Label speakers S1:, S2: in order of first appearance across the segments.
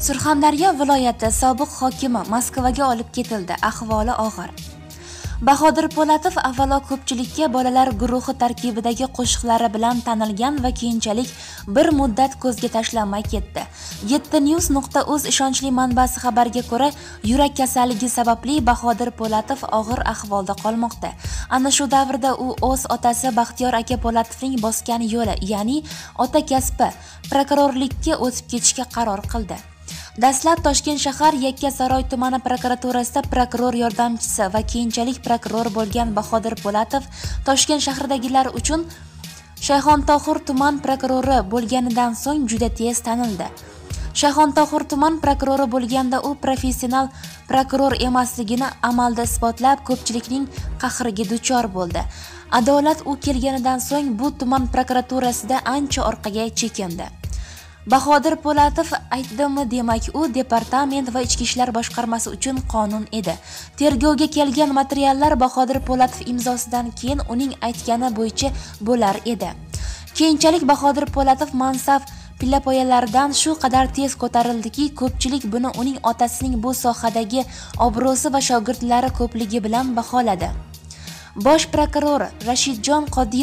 S1: Surxondaryo viloyati sobiq hokimi Moskvaga olib ketildi. Ahvoli og'ir. Bahodir Po'latov avvalo ko'pchilikka bolalar guruhi tarkibidagi qo'shiqlari bilan tanilgan va keyinchalik bir muddat ko'zga tashlanmay ketdi. 7news.uz ishonchli manbasi xabarga ko'ra, yurak kasalligi sababli Bahodir Po'latov og'ir ahvolda qolmoqda. Ana shu davrda u o'z otasi Baxtiyor aka Po'latovning bosgan yo'li, ya'ni ota kasbi prokurorlikka o'tib ketishga qaror qildi. Dastlab Toshkent shahar Yakkasaroy tumani prokuraturasida prokuror yordamchisi va keyinchalik prokuror bo'lgan Bahodir Po'latov Toshkent shahridagilar uchun Shayxontohur tuman prokurori bo'lganidan so'ng juda tez tanildi. Shayxontohur tuman prokurori bo'lganda u professional prokuror emasligini amalda isbotlab, ko'pchilikning qahriga duchor bo'ldi. Adolat u kelganidan so'ng bu tuman prokuraturasida ancha orqaga chekindi. Bahodir Po'latov aytdimi, demak u departament va ichki ishlar boshqarmasi uchun qonun edi. Tergovga kelgan materiallar Bahodir Po'latov imzosidan keyin uning aytgani bo'yicha bo'lar edi. Keyinchalik Bahodir Po'latov mansab pillapoyalaridan shu qadar tez ko'tarildiki, ko'pchilik buni uning otasining bu sohadagi obro'si va shogirdlari ko'pligi bilan baholadi. Bosh prokuror Rashidjon Qodirov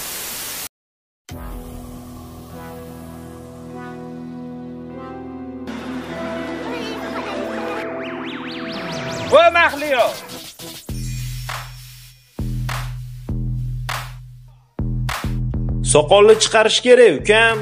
S2: Va Mahliyo. Soqolni chiqarish kerak, ukam.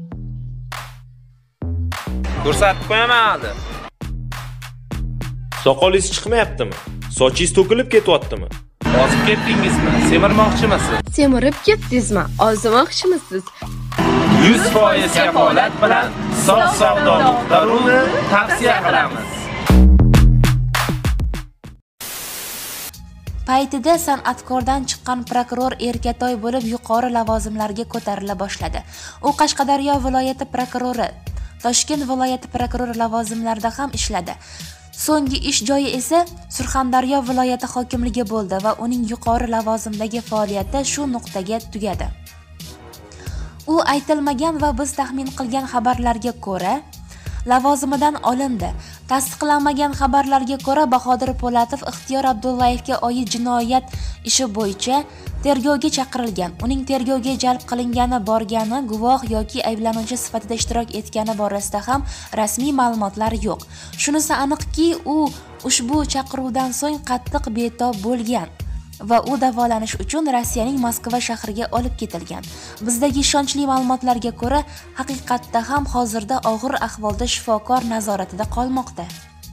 S2: Ko'rsatib qo'yaman hali. Soqolingiz chiqmayaptimi? Sochingiz to'kilib ketyaptimi? Ozib ketdingizmi? Semirmoqchimisiz?
S3: Semirib ketdingizmi? Ozmoqchimisiz?
S2: 100% kafolat bilan Sof savdo.ru'ni tavsiya qilamiz.
S1: Paytida san'atkordan chiqqan prokuror erkatoy bo'lib yuqori lavozimlarga ko'tarila boshladi. U Qashqadaryo viloyati prokurori, Toshkent viloyati prokurori lavozimlarida ham ishladi. So'nggi ish joyi esa Surxondaryo viloyati hokimligi bo'ldi va uning yuqori lavozimdagi faoliyati shu nuqtaga tugadi. U aytilmagan va biz taxmin qilgan xabarlarga ko'ra lavozimidan olindi. Tasdiqlanmagan xabarlarga ko'ra, Bahodir Po'latov Ixtiyor Abdullayevga oid jinoyat ishi bo'yicha tergovga chaqirilgan. Uning tergovga jalb qilingani, borgani, guvoh yoki ayblanuvchi sifatida ishtirok etgani borasida ham rasmiy ma'lumotlar yo'q. Shunisi aniqki, u ushbu chaqiruvdan so'ng qattiq betob bo'lgan va u davolanish uchun Rossiyaning Moskva shahriga olib ketilgan. Bizdagi ishonchli ma'lumotlarga ko'ra, haqiqatda ham hozirda og'ir ahvolda shifokor nazoratida qolmoqda.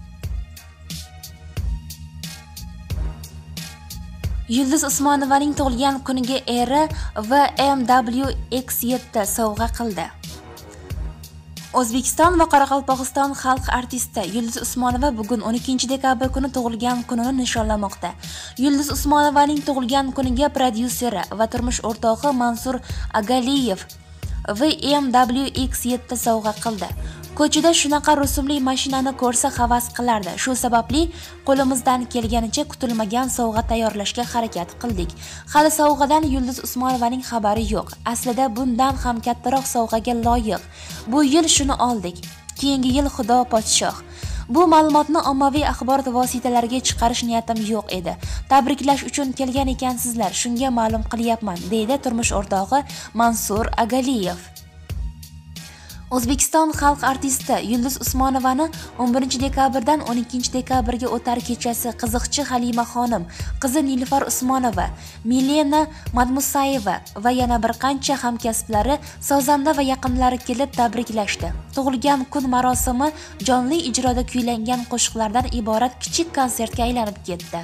S1: Yulduz Usmonovaning tug'ilgan kuniga eri BMW X7 sovg'a qildi. O'zbekiston va Qoraqalpog'iston xalq artisti Yulduz Usmonova bugun 12 dekabr kuni tug'ilgan kunini nishonlamoqda. Yulduz Usmonovaning tug'ilgan kuniga prodyuseri va turmush o'rtog'i Mansur Agaliyev BMW X7 sovg'a qildi. Ko'chada shunaqa rusumli mashinani ko'rsa havas qilardi. Shu sababli qo'limizdan kelganicha kutilmagan sovg'a tayyorlashga harakat qildik. Hali sovg'adan Yulduz Usmonovaning xabari yo'q. Aslida bundan ham kattaroq sovg'aga loyiq. Bu yil shuni oldik. Keyingi yil Xudo podshoh. Bu ma'lumotni ommaviy axborot vositalariga chiqarish niyatim yo'q edi. Tabriklash uchun kelgan ekansizlar, shunga ma'lum qilyapman, deydi turmush o'rtog'i Mansur Agaliyev. O'zbekiston xalq artisti Yulduz Usmonovani 11 dekabrdan 12 dekabrga o'tar kechasi qiziqchi Halima xonim, qizi Nilufar Usmonova, Milena Madmusayeva va yana bir qancha hamkasblari, sozanda va yaqinlari kelib tabriklashdi. Tug'ilgan kun marosimi jonli ijroda kuylangan qo'shiqlardan iborat kichik konsertga aylanib ketdi.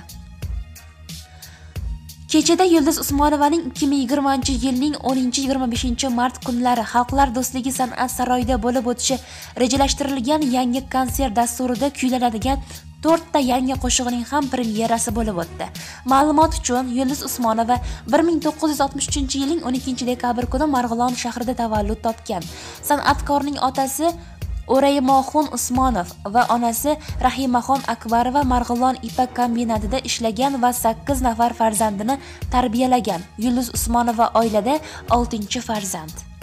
S1: Kechada Yulduz Usmonovaning 2020-yilning 10-25 mart kunlari Xalqlar do'stligi san'at saroyida bo'lib o'tishi rejalashtirilgan yangi konsert dasturida kuylanadigan 4 ta yangi qo'shig'ining ham premyerasi bo'lib o'tdi. Ma'lumot uchun, Yulduz Usmonova 1963-yilning 12 dekabr kuni Marg'ilon shahrida tavallud topgan. San'atkorning otasi O'raymoxon Usmonov va onasi Rahimaxon Akbarova Marg'ilon ipak kombinatida ishlagan va 8 nafar farzandini tarbiyalagan. Yulduz Usmonova oilada 6-farzand.